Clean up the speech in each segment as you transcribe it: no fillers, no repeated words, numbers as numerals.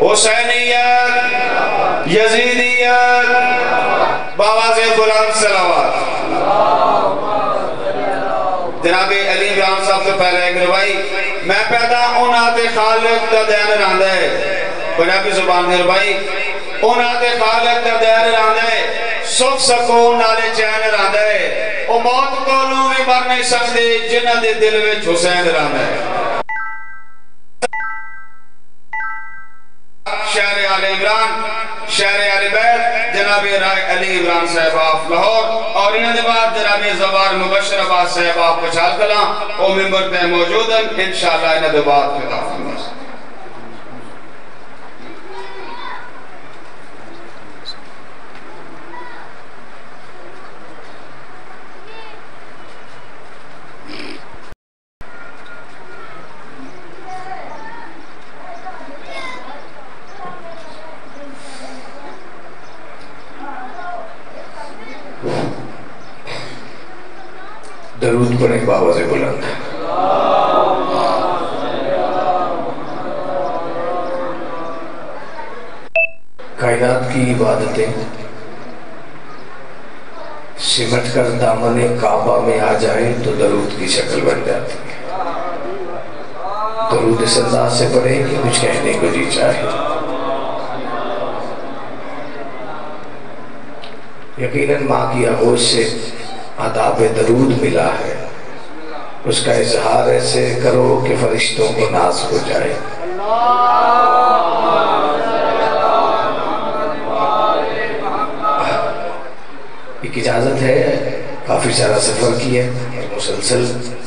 حسینیت، یزیدیت، بآواز بلند صلوات۔ جناب علی عمران صاحب سے پہلے ایک روائی، میں پیدا اونات خالق دا دین راندہ ہے، پنجابی زبان دی روائی، اونات خالق دا دین راندہ ہے، سکھ سکون نالے چین راندہ ہے، او موت کولوں بھی مر نہیں سکتے جنہ دے دل وچ حسین راندہ ہے۔ شہر علی عمران، شہر علی بیت، جناب رائے علی عمران صاحب آف لاہور، اور انہوں نے بعد جناب زوار مبشر عباس صاحب آف پچھال کلام اور ممبر پہ موجود ہیں، انشاءاللہ انہوں نے بعد خطاب فرمائیں۔ درود پڑھیں بآواز بلند۔ کائنات کی عبادتیں سمٹ کر دامن کعبہ میں آ جائیں تو درود کی شکل بن جاتی ہے۔ درود اس انداز سے پڑھیں کہ کچھ کہنے کو جی چاہے۔ یقیناً ماں کی آغوش سے آداب درود ملا ہے، اس کا اظہار ایسے کرو کہ فرشتوں کو ناز ہو جائے۔ ایک اجازت ہے، کافی سارا سفر کی ہے، مسلسل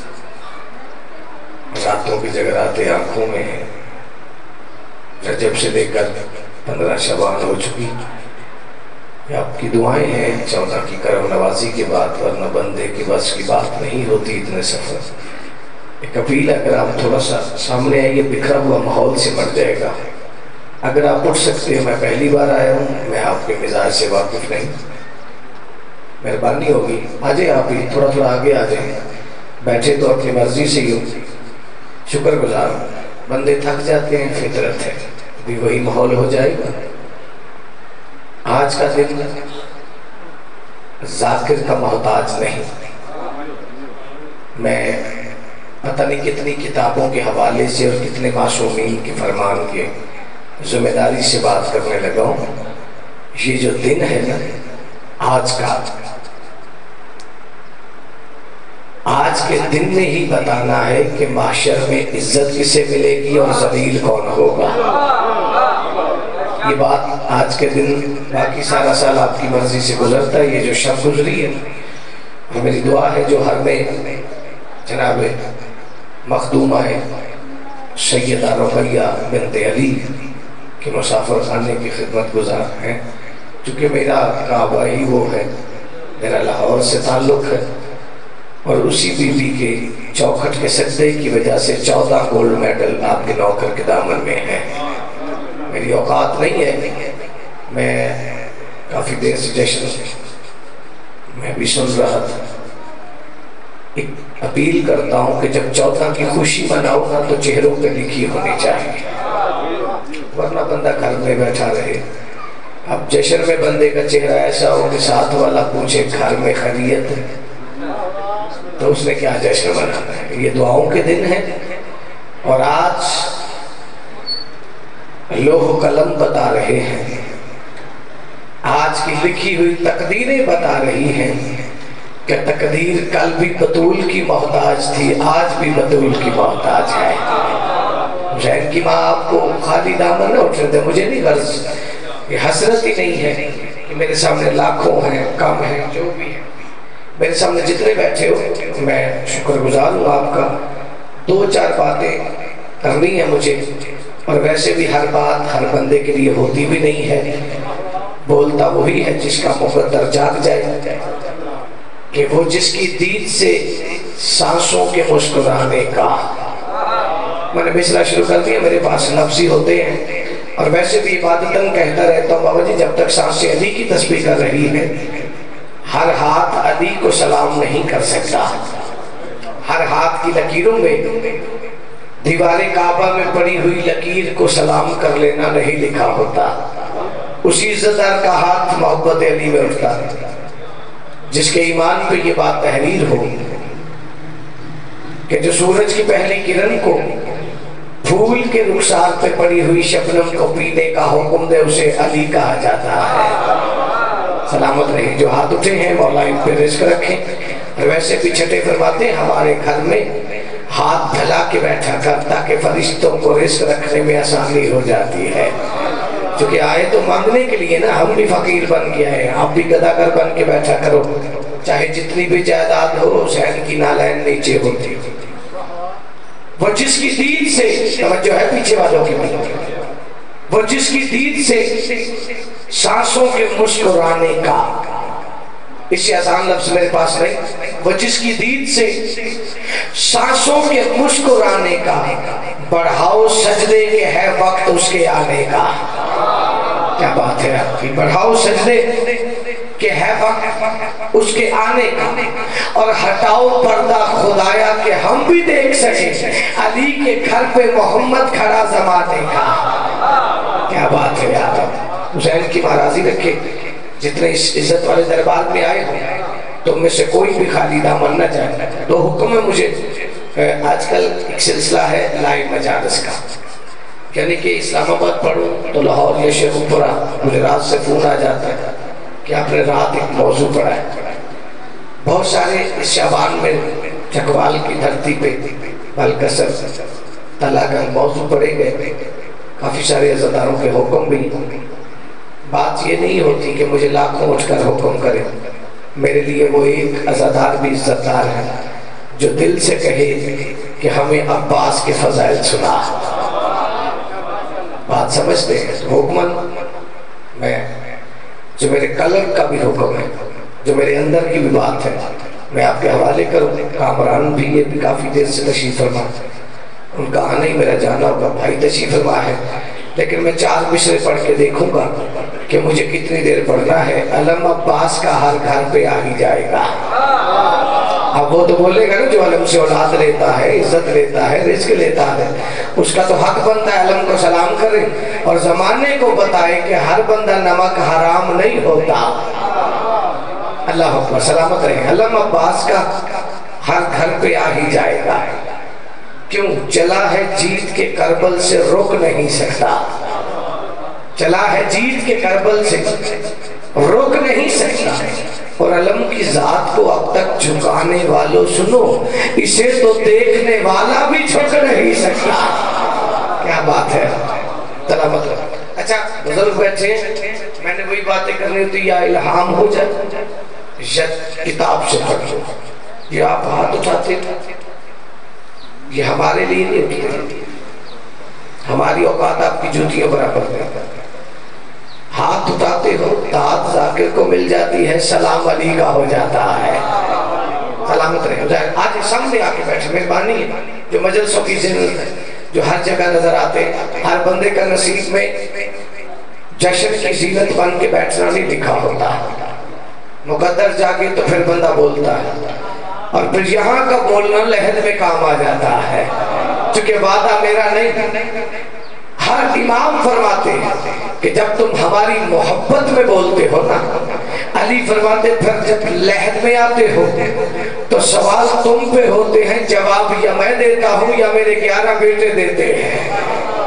راتوں کی جگراتے آنکھوں میں ہیں، رجب سے لے کر 15 شبان ہو چکی۔ یہ آپ کی دعائیں ہیں چودہ کی کرم نوازی کے بعد، ورنہ بندے کی بس کی بات نہیں ہوتی اتنے سفر۔ ایک اپیل اگر آپ تھوڑا سا سامنے آئیے، بکھرا ہوا ماحول سے مر جائے گا۔ اگر آپ اٹھ سکتے ہیں، میں پہلی بار آیا ہوں، میں آپ کے مزاج سے واقف نہیں، مہربانی ہوگی آ جائیں آپ ہی، تھوڑا تھوڑا آگے آ جائیں، بیٹھے تو اپنی مرضی سے ہی ہو، شکر گزار ہوں۔ بندے تھک جاتے ہیں، فطرت ہے، بھی وہی ماحول ہو جائے گا۔ آج کا دن ذاکر کا محتاج نہیں۔ میں پتہ نہیں کتنی کتابوں کے حوالے سے اور کتنے معصومین کے فرمان کے ذمہ داری سے بات کرنے لگا ہوں۔ یہ جو دن ہے نا آج کے دن میں ہی بتانا ہے کہ معاشر میں عزت کسے ملے گی اور ذلیل کون ہوگا۔ یہ بات آج کے دن، باقی سارا سال آپ کی مرضی سے گزرتا ہے، یہ جو شب گزری ہے، اور میری دعا ہے جو ہر میں جناب مخدومہ ہے سیدہ رقیہ بنت علی کے مسافر خانے کی خدمت گزار ہیں، چونکہ میرا کعبہ ہی وہ ہے، میرا لاہور سے تعلق ہے، اور اسی بی بی کے چوکھٹ کے سجدے کی وجہ سے 14 گولڈ میڈل آپ کے نوکر کے دامن میں ہیں۔ میری اوقات نہیں ہے، میں کافی دیر سے جشن میں بھی سن رہا تھا۔ ایک اپیل کرتا ہوں کہ جب 14 کی خوشی مناؤ گا تو چہروں پہ لکھی ہونی چاہیے، ورنہ بندہ گھر میں بیٹھا رہے۔ اب جشن میں بندے کا چہرہ ایسا ہو کہ ساتھ والا پوچھے گھر میں خیریت ہے، تو اس نے کیا جشن منانا ہے۔ یہ دعاؤں کے دن ہیں، اور آج لوح قلم بتا رہے ہیں، آج کی لکھی ہوئی تقدیریں بتا رہی ہیں کہ تقدیر کل بھی بطول کی محتاج تھی، آج بھی بطول کی محتاج ہے۔ حسین کی ماں آپ کو خالی دامن نہ اٹھنے دے، مجھے نہیں غرض، یہ حسرت ہی نہیں ہے کہ میرے سامنے لاکھوں ہیں، کم ہیں، جو بھی ہیں، میرے سامنے جتنے بیٹھے ہو، میں شکر گزار ہوں آپ کا۔ 2-4 باتیں کرنی ہیں مجھے، اور ویسے بھی ہر بات ہر بندے کے لیے ہوتی بھی نہیں ہے، بولتا وہی ہے جس کا مقدر جاگ جائے، کہ وہ جس کی دید سے سانسوں کے مسکرانے کا۔ میں نے مثلا شروع کر دیا، میرے پاس لفظ ہی ہوتے ہیں، اور ویسے بھی عبادتاً کہتا رہتا ہوں بابا جی جب تک سانسیں علی کی تسبیح کر رہی ہے، ہر ہاتھ علی کو سلام نہیں کر سکتا، ہر ہاتھ کی لکیروں میں दीवार काबा में पड़ी हुई लकीर को सलाम कर लेना नहीं लिखा होता। उसी इज्जतदार का हाथ मोहब्बत अली में उठता है जिसके ईमान पे ये बात तहरीर हो कि जो सूरज की पहली किरण को फूल के रुखसार पे पड़ी हुई शबनम को पीने का हुक्म दे उसे अली कहा जाता है। सलामत रहे। जो हाथ उठे हैं मौला इन पे रिस्क रखें। और वैसे भी छठे फरमाते हैं हमारे घर में हाथ फैला के बैठा कर ताकि फरिश्तों को रिस्क रखने में आसानी हो जाती है। क्योंकि आए तो मांगने के लिए ना, हम भी फकीर बन के आए, आप भी गदागर बन के बैठा करो। चाहे जितनी भी जायदाद हो हुसैन की नालैन नीचे होती। वो जिसकी दीद से, तवज्जो है पीछे वालों की, वो जिसकी दीद से सांसों के मुस्कुराने का, इससे आसान लफ्ज मेरे पास नहीं, वो जिसकी दीद से सांसों के मुस्कुराने का, बढ़ाओ सजदे के है वक्त उसके आने का। क्या बात है आपकी। बढ़ाओ सजदे के है वक्त उसके आने का, और हटाओ पर्दा खुदाया कि हम भी देख सके अली के घर पे मोहम्मद खड़ा जमाने का। क्या बात है यार। हुसैन की महाराजी रखे। जितने इस इज्जत वाले दरबार में आए हो तो में से कोई भी खाली दामन न जाए। तो हुक्म है मुझे, आजकल एक सिलसिला है लाइव मजालिस का, यानी कि इस्लामाबाद पढ़ूं तो लाहौर या शेखपुरा मुझे रात से फोन आ जाता है कि आपने रात एक मौजू पढ़ा है। बहुत सारे इस शाबान में चकवाल की धरती पे बलकसर तलागंग मौजू पढ़े गए। काफ़ी सारे अज़ादारों के हुक्म भी। बात ये नहीं होती कि मुझे लाखों उठकर हुक्म करे। मेरे लिए वो एक अज़ादार भी इज्जतदार है जो दिल से कहे कि हमें अब्बास के फजाइल सुना। बात समझते हैं। तो हुक्मन मैं, जो मेरे कलर का भी हुक्म है, जो मेरे अंदर की भी बात है, मैं आपके हवाले करूँ। कामरान भी ये भी काफ़ी देर से तशरीफ फरमा, उनका आना ही मेरा जाना होगा। भाई तशरीफ फरमा है, लेकिन मैं 4 मिसरे पढ़ के देखूंगा कि मुझे कितनी देर पढ़ना है। अलम अब्बास का हर घर पे आ ही जाएगा। अब वो तो बोलेगा ना जो अलम से औलाद लेता है, इज्जत लेता है, रिस्क लेता है, उसका तो हक बनता है अलम को सलाम करे और जमाने को बताए कि हर बंदा नमक हराम नहीं होता। अल्लाह अकबर। सलामत रहे। अलम अब्बास का हर घर पे आ ही जाएगा। क्यों? चला है जीत के करबल से रुक नहीं सकता। चला है जीत के करबल से रुक नहीं सकता। और अलम की जात को अब तक झुकाने वालों सुनो, इसे तो देखने वाला भी झुक नहीं सकता। क्या बात है। मतलब अच्छा बुजुर्ग बैठे, मैंने वही बातें करनी होती, या इल्हाम हो जाए या किताब से पढ़ लो। ये आप हाथ उठाते, ये हमारे लिए नहीं उठते। हमारी औकात आपकी जूतियों बराबर है। हाथ उठाते हो, दाद जाकिर को मिल जाती है, सलाम अली का हो जाता है। सलामत रहे। आज सामने आके बैठे, मेहरबानी है जो मजलिसों की जिन्नत है, जो हर जगह नजर आते हैं। हर बंदे का नसीब में जश्न की जीनत बन के बैठना नहीं लिखा होता। मुकद्दर जाके तो फिर बंदा बोलता है, और फिर यहाँ का बोलना लहद में काम आ जाता है, क्योंकि वादा मेरा नहीं। हर इमाम फरमाते हैं कि जब तुम हमारी मोहब्बत में बोलते हो ना, अली फरमाते फिर जब लहद में आते हो तो सवाल तुम पे होते हैं, जवाब या मैं देता हूँ या मेरे 11 बेटे देते हैं।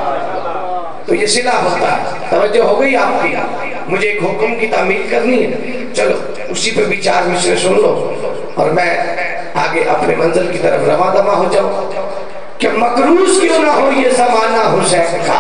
तो ये सिला होता है। तवज्जो हो गई आपकी। मुझे एक हुक्म की तामील करनी है, चलो उसी पे भी 4 मिसरे सुन लो और मैं आगे अपने मंजिल की तरफ रवा दवा हो जाऊं। कि मकरूज क्यों ना हो ये जमाना हुसैन का।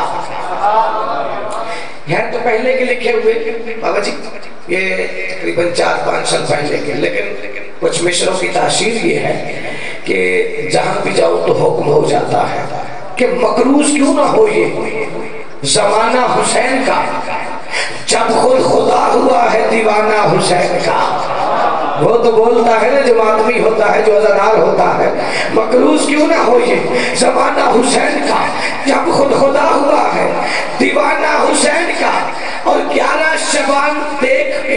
है तो पहले के लिखे हुए बाबा जी, ये तकरीबन 4-5 साल पहले के, लेकिन कुछ मिसरों की तासीर ये है कि जहां भी जाओ तो हुक्म हो जाता है कि मकरूज क्यों ना हो ये जमाना हुसैन का, जब खुद खुदा हुआ है दीवाना हुसैन का। वो तो बोलता है ना जो आदमी होता है, जो अज़ादार होता है, मकरूज क्यों ना हो ये जमाना हुसैन का, जब खुद खुदा हुआ है दीवाना हुसैन का। और 11 शबान देख के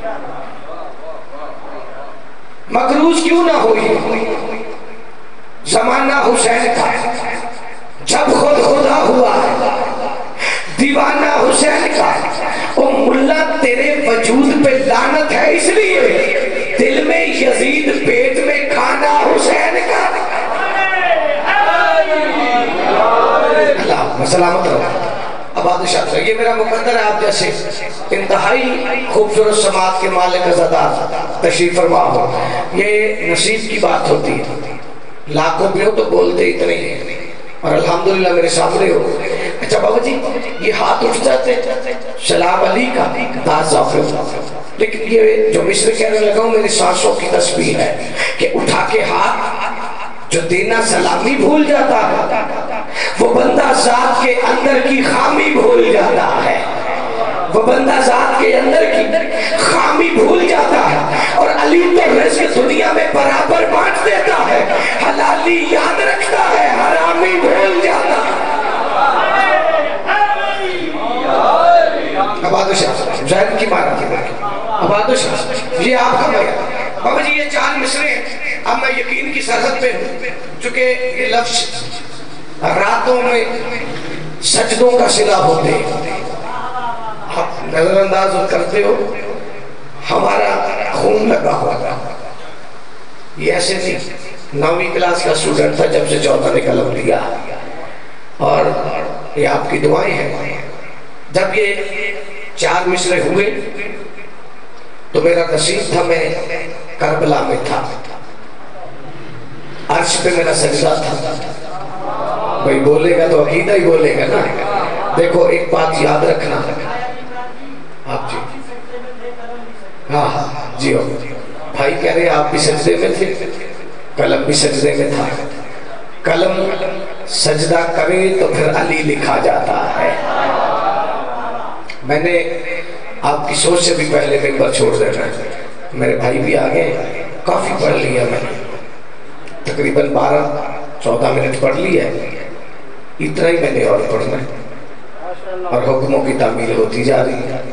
मकरूज क्यों ना हो ये زمانہ حسین کا جب خود خدا ہوا ہے، دیوانہ حسین کا او ملا تیرے وجود پہ لعنت ہے، اس لیے دل میں یزید پیٹ میں کھانا حسین کا۔ اللہ سلامت رہو، آباد شاہ۔ یہ میرا مقدر ہے، آپ جیسے انتہائی خوبصورت سماعت کے مالک عزادار تشریف فرما ہو، یہ نصیب کی بات ہوتی ہے، لاکھوں پہ ہو تو بولتے اتنے ہیں، اور الحمدللہ میرے سامنے ہو۔ اچھا بابا جی یہ ہاتھ اٹھ جاتے سلام علی کا داز ظافر، لیکن یہ جو مصر کہنے لگا ہوں میری سانسوں کی تسبیح ہے کہ اٹھا کے ہاتھ جو دینا سلامی بھول جاتا ہے وہ بندہ ذات کے اندر کی خامی بھول جاتا ہے، وہ بندہ ذات کے اندر کی خامی بھول جاتا ہے، اور علی تو رزق دنیا میں برابر بانٹ دیتا ہے، حلالی یاد رکھتا ہے، حرامی بھول جاتا ہے۔ آباد شاہ زہر کی مارا کی بات، آباد شاہ یہ آپ کا بیان۔ بابا جی یہ 4 مصرے ہیں، اب میں یقین کی سرحد پہ ہوں، چونکہ یہ لفظ راتوں میں سجدوں کا صلہ ہوتے ہیں، آپ نظر انداز کرتے ہو، ہمارا خون لگا ہوا، یہ ایسے نہیں 9ویں کلاس کا سٹوڈنٹ تھا جب سے 14 نے قلم لیا، اور یہ آپ کی دعائیں ہیں۔ جب یہ 4 مصرے ہوئے تو میرا نصیب تھا میں کربلا میں تھا، عرش پہ میرا سجدہ تھا۔ بھئی بولے گا تو عقیدہ ہی بولے گا نا۔ دیکھو ایک بات یاد رکھنا آپ جی، ہاں ہاں جی ہو بھائی کہہ رہے آپ بھی سجدے میں تھے، قلم بھی سجدے میں تھا، قلم سجدہ کرے تو پھر علی لکھا جاتا ہے۔ میں نے آپ کی سوچ سے بھی پہلے ممبر چھوڑ دینا ہے، میرے بھائی بھی آگے، کافی پڑھ لیا میں نے، تقریباً 12-14 منٹ پڑھ لیا ہے، اتنا ہی میں نے اور پڑھنا ہے، اور حکموں کی تعمیل ہوتی جا رہی ہے۔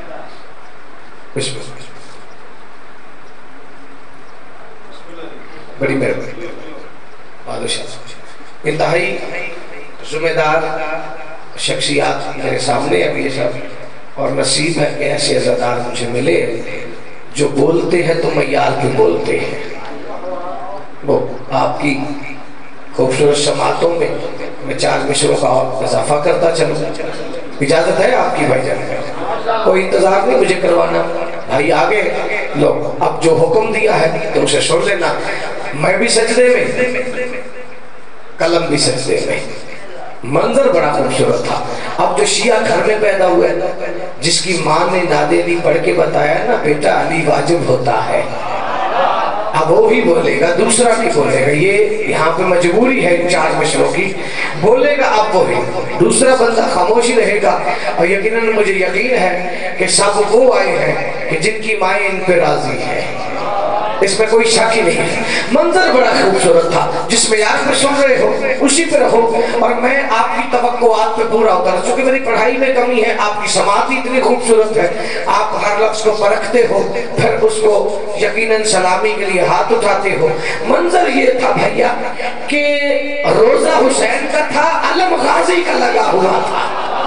بڑی مہربانی بادشاہ، انتہائی ذمہ دار شخصیات میرے سامنے ابھی یہ سب، اور نصیب ہے کہ ایسے عزادار مجھے ملے جو بولتے ہیں تو معیار کے بولتے ہیں۔ وہ آپ کی خوبصورت سماعتوں میں 4 مصروں کا اور اضافہ کرتا چلوں، اجازت ہے آپ کی بھائی جان؟ کوئی انتظار نہیں مجھے کروانا، بھائی آگے لو، اب جو حکم دیا ہے تو اسے سن لینا۔ میں بھی سجدے میں، قلم بھی سجدے میں، منظر بڑا خوبصورت تھا۔ اب جو شیعہ گھر میں پیدا ہوئے جس کی ماں نے نادیلی پڑھ کے بتایا نا بیٹا علی واجب ہوتا ہے، اب وہ ہی بولے گا، دوسرا بھی بولے گا، یہ یہاں پہ مجبوری ہے ان 4 مصروں کی، بولے گا اب وہی، دوسرا بندہ خاموش ہی رہے گا۔ اور یقیناً مجھے یقین ہے کہ سب وہ آئے ہیں کہ جن کی مائیں ان پہ راضی ہے، اس میں کوئی شک ہی نہیں ہے۔ منظر بڑا خوبصورت تھا، جس میں آپ میں سن رہے ہو اسی پہ رہو، اور میں آپ کی توقعات پہ پورا اترا، چونکہ میری پڑھائی میں کمی ہے، آپ کی سماعت ہی اتنی خوبصورت ہے، آپ ہر لفظ کو پرکھتے ہو، پھر اس کو یقیناً سلامی کے لیے ہاتھ اٹھاتے ہو۔ منظر یہ تھا بھیا کہ روزہ حسین کا تھا، علم غازی کا لگا ہوا تھا۔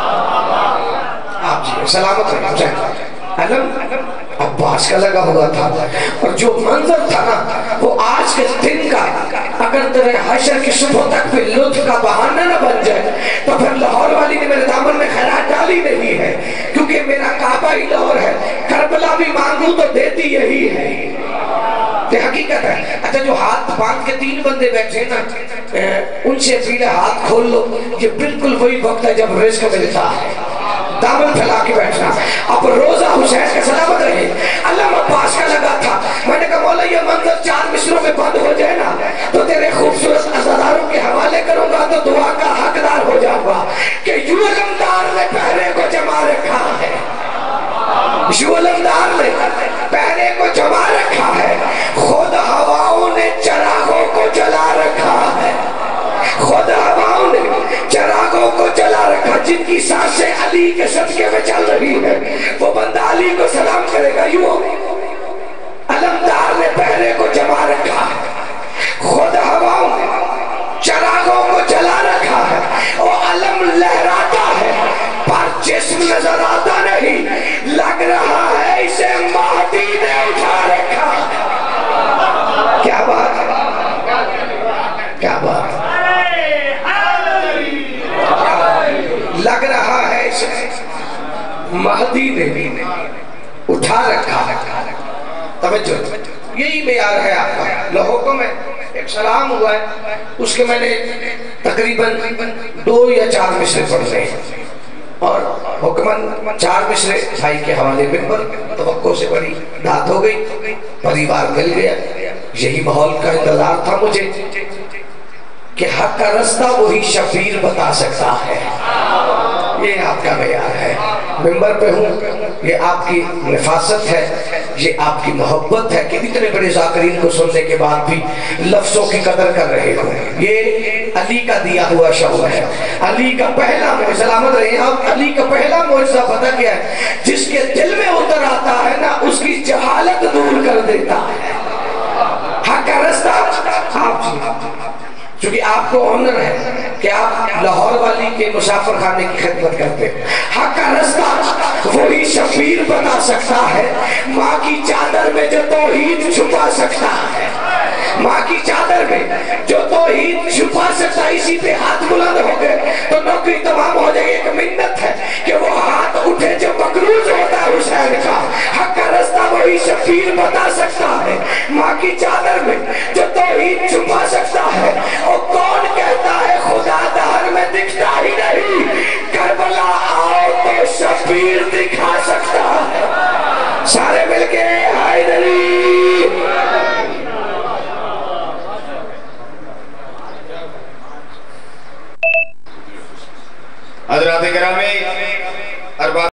آپ جی سلامت رہے حسین، علم عباس کا لگا ہوا تھا، اور جو منظر تھا نا وہ آج کے دن کا اگر تیرے حشر کی صبح تک پہ لطف کا بہانہ نہ بن جائے تو پھر لاہور والی نے میرے دامن میں خیرات ڈالی نہیں ہے، کیونکہ میرا کعبہ ہی لاہور ہے، کربلا بھی مانگوں تو دیتی یہی ہے، یہ حقیقت ہے۔ اچھا جو ہاتھ باندھ کے 3 بندے بیٹھے نا ان سے اپیلے ہاتھ کھول لو، یہ بالکل وہی وقت ہے جب رزق ملتا ہے، دامن پھیلا کے بیٹھنا۔ اب روزہ حسین کا سلامت رہے، علم عباس کا لگا تھا۔ میں نے کہا مولا یہ منظر 4 مصروں میں بند ہو جائے نا تو تیرے خوبصورت عزاداروں کے حوالے کروں گا تو دعا کا حقدار ہو جاؤں گا کہ یوں علمدار نے پہرے کو جما رکھا ہے، یوں علمدار نے پہرے کو جما رکھا ہے، خود ہواؤں نے چراغوں کو جلا رکھا ہے، خود ہواؤں نے چراغوں کو جلا رکھا، جن کی سانسیں علی کے صدقے میں چل رہی ہے وہ بندہ علی کو سلام کرے گا، یوں علمدار نے پہرے کو جما رکھا ہے، خود ہواؤں نے जिस्म नजर आता नहीं, लग रहा है इसे महदी ने उठा रखा। क्या बात है, क्या बात है। लग रहा है इसे महदी ने उठा रखा। तवज्जो, यही मेयार है आपका। लोगों में एक सलाम हुआ है, उसके मैंने तकरीबन 2 या 4 मिसरे पढ़ने हैं और हुक्मन 4 मिसरे भाई के हवाले पर तवक्को से बड़ी दात हो गई, परिवार मिल गया। यही माहौल का इंतजार था मुझे कि हक का रास्ता वही शबीर बता सकता है। ये आपका मेयार है। मिंबर पे हूँ, ये आपकी नफासत है, ये आपकी मोहब्बत है कि इतने बड़े ज़ाकिरीन को सुनने के बाद भी लफ्ज़ों की कदर कर रहे हो। ये अली का दिया हुआ शौक़ है। अली का पहला मोइज़ा, सलामत रहे आप, अली का पहला मोइज़ा पता क्या है? जिसके दिल में उतर आता है ना, उसकी जहालत दूर कर देता है। हक का रास्ता आप, क्योंकि आपको ऑनर है कि आप लाहौर वाली के मुसाफिर खाने की खिदमत करते हैं। हक का रास्ता वही शबीर बता सकता है, माँ की चादर में जो तौहीद छुपा सकता है, माँ की चादर में जो तौहीद छुपा सकता है। इसी पे हाथ बुलंद हो गए तो नौकरी तमाम हो जाएगी। एक मिन्नत है कि वो हाथ उठे जो मकरूज होता है हुसैन का। हक का रास्ता वही शबीर बता सकता है, माँ की चादर में जो तौहीद छुपा सकता है। और कौन कहता है खुदा दहर में दिखता ही नहीं, करबला आओ तो शबीर दिखा सकता है। सारे मिलके हैदरी। हज़रात-ए-किराम